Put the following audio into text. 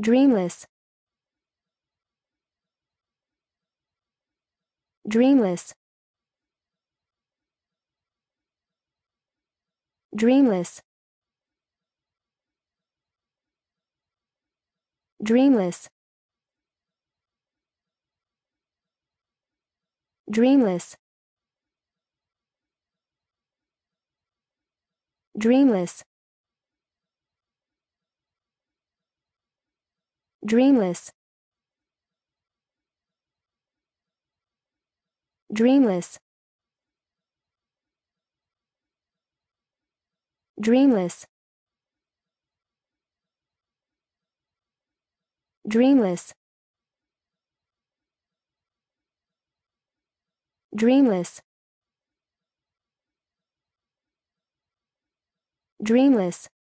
Dreamless. Dreamless. Dreamless. Dreamless. Dreamless. Dreamless. Dreamless. Dreamless. Dreamless. Dreamless. Dreamless. Dreamless.